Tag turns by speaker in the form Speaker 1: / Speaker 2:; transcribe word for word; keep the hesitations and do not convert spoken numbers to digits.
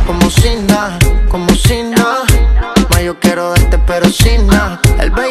Speaker 1: como si nada, como si nada. Ma, yo quiero darte pero sin nada. El